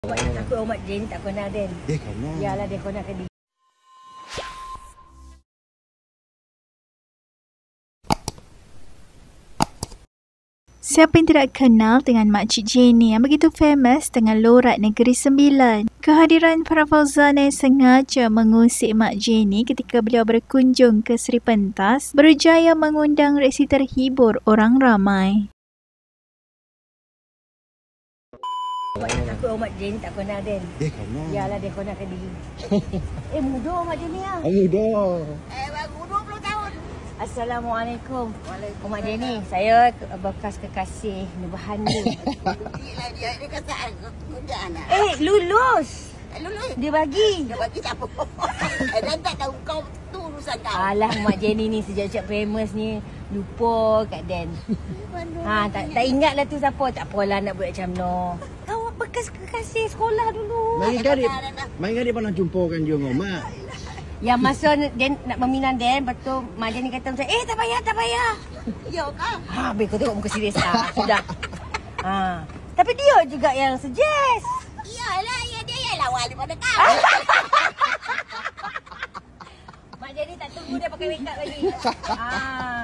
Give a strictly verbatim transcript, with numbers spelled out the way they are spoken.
Aku Mak Jenny tak kenal Den. Dia kenal. Yalah dia kenal ke dia. Siapa yang tidak kenal dengan Makcik Jenny yang begitu famous dengan Lorat Negeri Sembilan? Kehadiran para Fauzana yang sengaja mengusik Mak Jenny ketika beliau berkunjung ke Seri Pentas berjaya mengundang reaksi terhibur orang ramai. Aku Mak Jenny tak kenal Den. Dia kenal. Yalah dia kenal ke dia. Eh muda Mak Jenny ah. Muda. Eh baru dua puluh tahun. Assalamualaikum. Waalaikumsalam. Mak Jenny, saya bekas kekasih Nurbahandu. Dia dia dia kata muda anak. Eh lulus. Lulus. Dia bagi. Dia bagi siapa? Dan tak tahu kau tu urusan kau. Alah Mak Jenny ni sejak-sejak famous ni lupa kat Den. Ha tak tak ingatlah tu siapa. Tak apalah nak buat macam no. Kau bekas kekasih sekolah dulu. Mari kali. Mari kali pernah jumpakan dia dengan Mak. Yang masa Den nak meminang Den, betul Mak Jenny kata macam, eh tak payah, tak payah. Ya kau. Ha, habis kau tengok muka serius ah. Sudah. Ha. Tapi dia juga yang suggest. Iyalah, ya dia ialah wali pada kau. Mak Jenny tak tunggu dia pakai make up lagi. Ha.